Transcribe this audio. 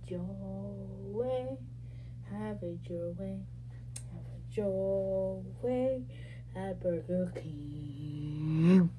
your way. Have it your way. Have it your way at Burger King.